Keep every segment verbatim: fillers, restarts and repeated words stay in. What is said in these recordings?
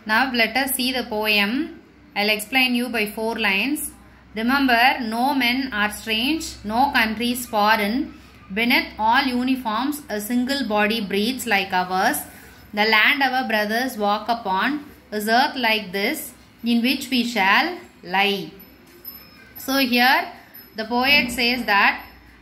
Now let us see the poem. I'll explain you by four lines. Remember, no men are strange, no countries foreign. Beneath all uniforms, a single body breathes like ours. The land our brothers walk upon is earth like this, in which we shall lie. So here the poet says that,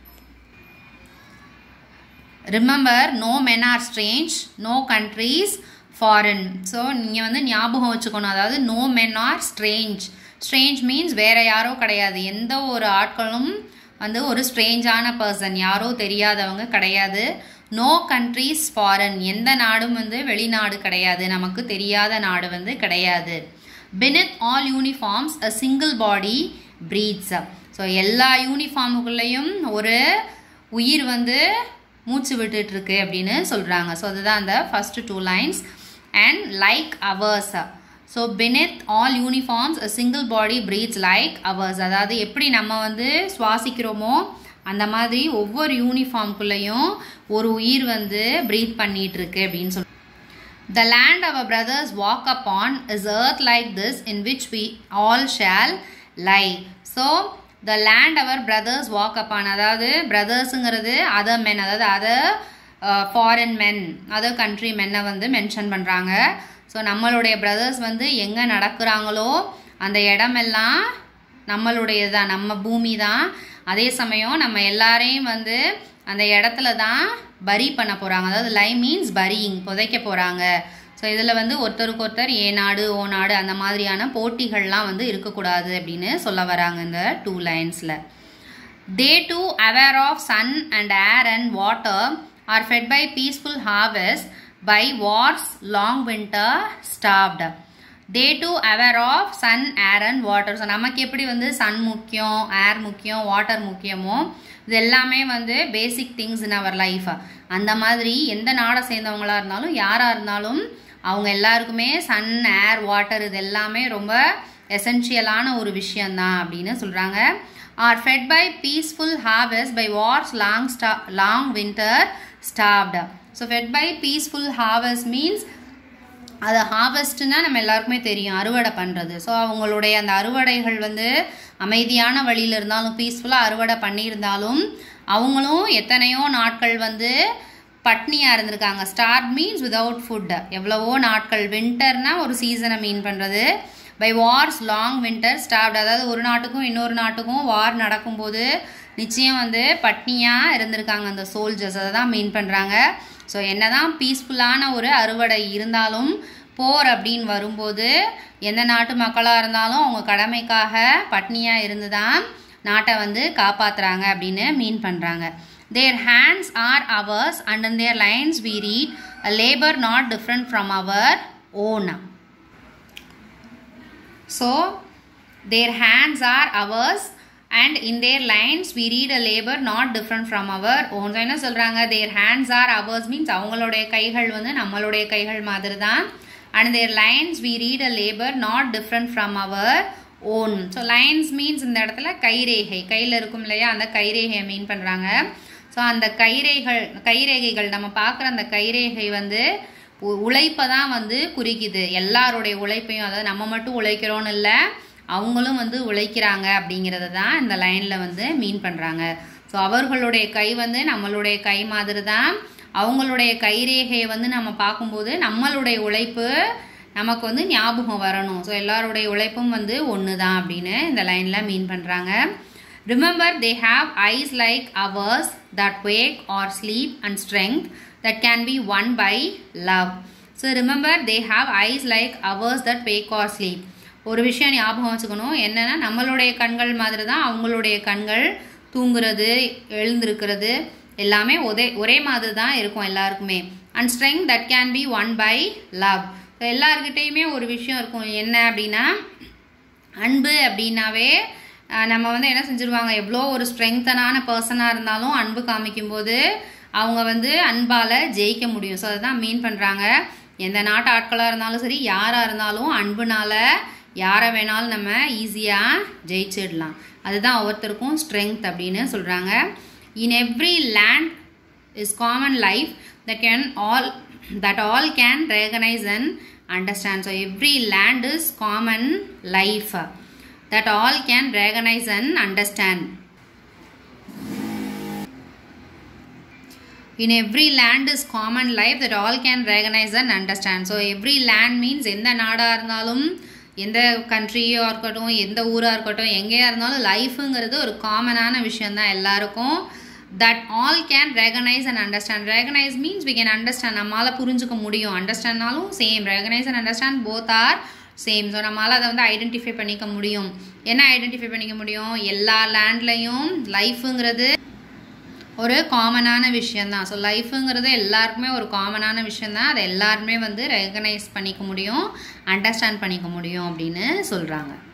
remember, no men are strange, no countries foreign. So நீங்க வந்து ஞாபகம் வச்சுக்கணும், அதாவது no men are strange. Strange means வேற யாரோ கிடையாது, எந்த ஒரு ஆட்களும் வந்து ஒரு ஸ்ட்ரேஞ்சான பர்சன், யாரோ தெரியாதவங்க கிடையாது. நோ கண்ட்ரீஸ் ஃபாரின், எந்த நாடும் வந்து வெளிநாடு கிடையாது, நமக்கு தெரியாத நாடு வந்து கிடையாது. beneath all uniforms a single body breathes. So எல்லா யூனிஃபார்முக்குள்ளேயும் ஒரு உயிர் வந்து மூச்சு விட்டுட்டு இருக்கு அப்படின்னு சொல்றாங்க. ஸோ அதுதான் அந்த first two lines. And like ours, so beneath all uniforms a single body breathes like ours, அதாவது எப்படி நம்ம வந்து சுவாசிக்கிறோமோ அந்த மாதிரி ஒவ்வொரு யூனிஃபார்ம்குள்ளேயும் ஒரு உயிர் வந்து பிரீத் பண்ணிட்டு இருக்கு அப்படின்னு சொல்லி. The land our brothers walk upon is earth like this, in which we all shall lie. So the land our brothers walk upon, அதாவது பிரதர்ஸுங்கிறது அதர் மென், அதாவது other foreign men, other country மென்னை வந்து mention பண்ணுறாங்க. So நம்மளுடைய brothers வந்து எங்கே நடக்கிறாங்களோ அந்த இடமெல்லாம் நம்மளுடையது தான், நம்ம பூமி தான். அதே சமயம் நம்ம எல்லாரையும் வந்து அந்த இடத்துல தான் பரி பண்ண போகிறாங்க, அதாவது லை மீன்ஸ் பரியிங், புதைக்க போகிறாங்க. ஸோ இதில் வந்து ஒருத்தருக்கு ஒருத்தர் ஏ நாடு ஓ நாடு அந்த மாதிரியான போட்டிகள்லாம் வந்து இருக்கக்கூடாது அப்படின்னு சொல்ல வராங்க இந்த டூ லைன்ஸில். They too aware of sun and air and water are fed by peaceful harvest by wars long winter starved. They too aware of sun, air and water. So நமக்கு எப்படி வந்து சன் முக்கியம், ஏர் முக்கியம், வாட்டர் முக்கியமோ, இது எல்லாமே வந்து basic things in our life. அந்த மாதிரி எந்த நாடை சேர்ந்தவங்களாக இருந்தாலும் யாராக இருந்தாலும் அவங்க எல்லாருக்குமே சன், ஏர், வாட்டர் இது எல்லாமே ரொம்ப எசென்ஷியலான ஒரு விஷயந்தான் அப்படின்னு சொல்கிறாங்க. Are fed by peaceful harvest by wars long ஸ்டா long winter starved. So fed by peaceful harvest means, அது ஹார்வெஸ்ட்னா நம்ம எல்லாருக்குமே தெரியும், அறுவடை பண்ணுறது. ஸோ அவங்களுடைய அந்த அறுவடைகள் வந்து அமைதியான வழியில் இருந்தாலும், பீஸ்ஃபுல்லாக அறுவடை பண்ணியிருந்தாலும் அவங்களும் எத்தனையோ நாட்கள் வந்து பட்னியாக இருந்திருக்காங்க. ஸ்டார்ட் மீன்ஸ் விதவுட் ஃபுட், எவ்வளவோ நாட்கள். வின்டர்னா ஒரு சீசனை மீன் பண்ணுறது. By wars long winter starved, அதாவது ஒரு நாட்டுக்கும் இன்னொரு நாட்டுக்கும் வார் நடக்கும்போது நிச்சயம் வந்து பட்னியாக இருந்திருக்காங்க அந்த சோல்ஜர்ஸ், அதை தான் மீன் பண்ணுறாங்க. ஸோ என்னதான் பீஸ்ஃபுல்லான ஒரு அறுவடை இருந்தாலும் போர் அப்படின்னு வரும்போது எந்த நாட்டு மக்களாக இருந்தாலும் அவங்க கடமைக்காக பட்னியாக இருந்து தான் நாட்டை வந்து காப்பாற்றுறாங்க அப்படின்னு மீன் பண்ணுறாங்க. Their hands are ours and in their lines we read a labour not different from our own. So their hands are ours and in their lines we read a labor not different from our own. So என்ன சொல்றாங்க, their hands are ours means அவங்களுடைய கைகள் வந்து நம்மளுடைய கைகள் மாதிரி தான். and their lines we read a labor not different from our own. so lines means இந்த இடத்துல கைரேகை, கையில் இருக்கும் இல்லையா, அந்த கைரேகையை மீன் பண்ணுறாங்க. ஸோ அந்த கைரேகைகள் கைரேகைகள் நம்ம பார்க்குற அந்த கைரேகை வந்து உழைப்பை தான் வந்து குறிக்குது, எல்லாருடைய உழைப்பையும். அதாவது நம்ம மட்டும் உழைக்கிறோன்னு இல்லை, அவங்களும் வந்து உழைக்கிறாங்க அப்படிங்கிறத தான் இந்த லைனில் வந்து மீன் பண்ணுறாங்க. ஸோ அவர்களுடைய கை வந்து நம்மளுடைய கை மாதிரி தான். அவங்களுடைய கைரேகையை வந்து நம்ம பார்க்கும்போது நம்மளுடைய உழைப்பு நமக்கு வந்து ஞாபகம் வரணும். ஸோ எல்லாருடைய உழைப்பும் வந்து ஒன்று தான் அப்படின்னு இந்த லைனில் மீன் பண்ணுறாங்க. Remember, they have eyes like ours that wake or sleep and strength that can be won by love. So remember, they have eyes like ours that wake or sleep. ஒரு விஷயம் ஞாபகம் வச்சுக்கணும், என்னென்னா நம்மளுடைய கண்கள் மாதிரி தான் அவங்களுடைய கண்கள், தூங்குறது, எழுந்திருக்கிறது எல்லாமே ஒரே ஒரே மாதிரி தான் இருக்கும் எல்லாருக்குமே. And strength that can be won by love. So எல்லாருக்கிட்டேயுமே ஒரு விஷயம் இருக்கும், என்ன அப்படின்னா அன்பு அப்படின்னாவே நம்ம வந்து என்ன செஞ்சுருவாங்க, எவ்வளோ ஒரு ஸ்ட்ரெங்தனான பர்சனாக இருந்தாலும் அன்பு காமிக்கும்போது அவங்க வந்து அன்பால் ஜெயிக்க முடியும். ஸோ அதுதான் மீன் பண்ணுறாங்க. எந்த நாட்டு ஆட்களாக இருந்தாலும் சரி, யாராக இருந்தாலும் அன்புனால யாரை வேணாலும் நம்ம ஈஸியாக ஜெயிச்சிடலாம். அதுதான் ஒவ்வொருத்தருக்கும் ஸ்ட்ரெங்க் அப்படின்னு சொல்கிறாங்க. In every land is common life that can all that all can recognize and understand. So every land is common life that all can recognize and understand. In every land is common life that all can recognize and understand. So every land means எந்த நாடாக இருந்தாலும் எந்த கண்ட்ரியாக இருக்கட்டும் எந்த ஊராக இருக்கட்டும் எங்கேயா இருந்தாலும் லைஃபுங்கிறது ஒரு காமனான விஷயந்தான் எல்லாருக்கும். That all can recognise and understand. Recognise means we can understand, நம்மளால் புரிஞ்சுக்க முடியும். அண்டர்ஸ்டாண்ட்னாலும் same, recognise and understand both are same. So நம்மளால் அதை வந்து ஐடென்டிஃபை பண்ணிக்க முடியும். என்ன ஐடென்டிஃபை பண்ணிக்க முடியும்? எல்லா லேண்ட்லேயும் லைஃபுங்கிறது ஒரு காமனான விஷயந்தான். ஸோ லைஃபுங்கிறது எல்லாருக்குமே ஒரு காமனான விஷயந்தான். அதை எல்லாருமே வந்து ரெகனைஸ் பண்ணிக்க முடியும், அண்டர்ஸ்டாண்ட் பண்ணிக்க முடியும் அப்படின்னு சொல்கிறாங்க.